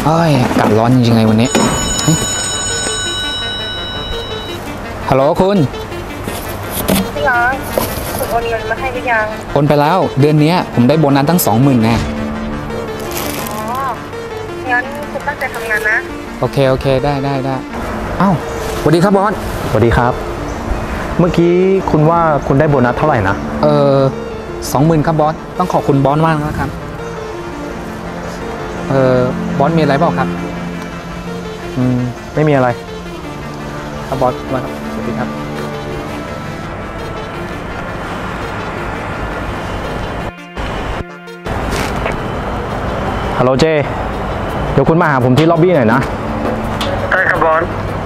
เอ้ยอากาศร้อนจริงๆเลยวันนี้ฮัลโหลคุณพี่ร้องคุณโอนเงินมาให้หรือยังโอนไปแล้วเดือนนี้ผมได้โบนัสตั้ง20,000แน่อ๋องั้นคุณตั้งใจทำงานนะโอเคได้อ้าวสวัสดีครับบอสสวัสดีครับเมื่อกี้คุณว่าคุณได้โบนัสเท่าไหร่นะ 20,000ครับบอสต้องขอบคุณบอสมากนะครับบอสมีอะไรเปล่าครับไม่มีอะไรครับบอสมาครับสวัสดีครับฮัลโหลเจเดี๋ยวคุณมาหาผมที่ล็อบบี้หน่อยนะได้ครับบอส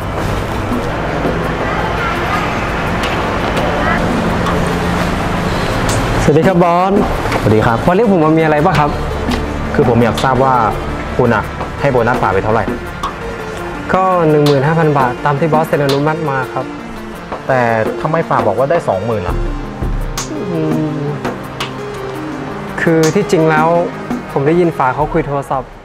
สวัสดีครับบอสสวัสดีครับวันนี้ผมมีอะไรบ้างครับคือผมอยากทราบว่าคุณอะให้โบนัสป่าไปเท่าไหร่ก็ 15,000 บาทตามที่บอสเซ็นอนุมัติมาครับแต่ทำไมป่าบอกว่าได้ 20,000ล่ะคือที่จริงแล้วผมได้ยินฝาเขาคุยโทรศัพท์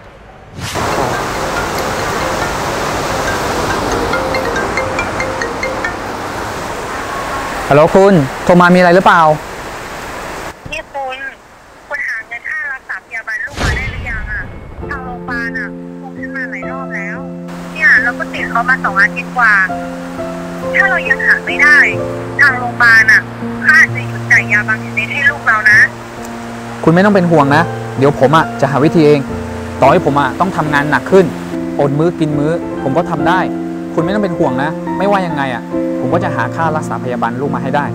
ฮัลโหลคุณโทรมามีอะไรหรือเปล่านี่คุณหาเงินค่ารักษาพยาบาลลูกมาได้หรือยังอ่ะทางโรงพยาบาลอ่ะส่งขึ้นมาหลายรอบแล้วเนี่ยเราก็ติดเขามา2 อาทิตย์กว่าถ้าเรายังหาไม่ได้ทางโรงพยาบาลอ่ะเขาอาจจะหยุดจ่ายยาบางชนิดให้ลูกเรานะคุณไม่ต้องเป็นห่วงนะเดี๋ยวผมจะหาวิธีเองต่อให้ผมต้องทำงานหนักขึ้นอดมื้อกินมื้อผมก็ทำได้คุณไม่ต้องเป็นห่วงนะไม่ว่ายังไงผมก็จะหาค่ารักษาพยาบาลลูกมาให้ได้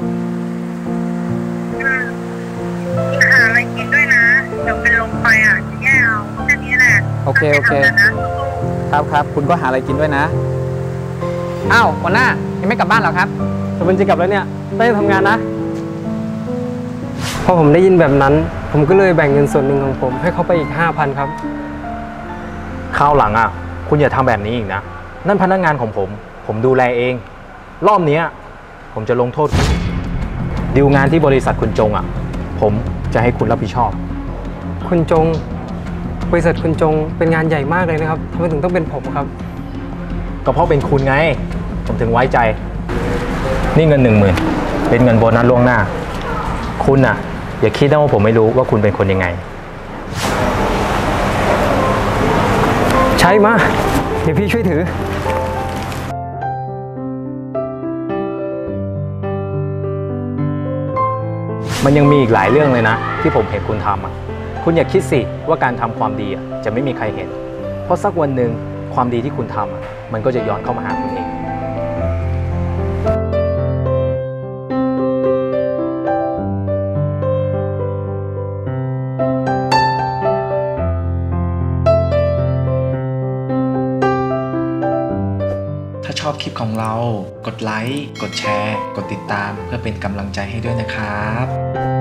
หาอะไรกินด้วยนะเดี๋ยวเป็นลมไปจะแย่เอาแค่นี้แหละโอเคครับคุณก็หาอะไรกินด้วยนะอ้าวหัวหน้ายังไม่กลับบ้านหรอครับผมจะกลับแล้วเนี่ยได้ทำงานนะพอผมได้ยินแบบนั้นผมก็เลยแบ่งเงินส่วนหนึ่งของผมให้เขาไปอีก 5,000 ครับคราวหลังคุณอย่าทำแบบนี้อีกนะนั่นพนักงานของผมดูแลเองรอบนี้ผมจะลงโทษคุณดีลงานที่บริษัทคุณจงผมจะให้คุณรับผิดชอบคุณจงบริษัทคุณจงเป็นงานใหญ่มากเลยนะครับทำไมถึงต้องเป็นผมครับก็เพราะเป็นคุณไงผมถึงไว้ใจนี่เงิน10,000เป็นเงินโบนัสล่วงหน้าคุณอย่าคิดนะว่าผมไม่รู้ว่าคุณเป็นคนยังไงใช้มาเดี๋ยวพี่ช่วยถือมันยังมีอีกหลายเรื่องเลยนะที่ผมเห็นคุณทำคุณอย่าคิดสิว่าการทำความดีจะไม่มีใครเห็นเพราะสักวันหนึ่งความดีที่คุณทำมันก็จะย้อนเข้ามาหาคุณเองถ้าชอบคลิปของเรากดไลค์กดแชร์กดติดตามเพื่อเป็นกำลังใจให้ด้วยนะครับ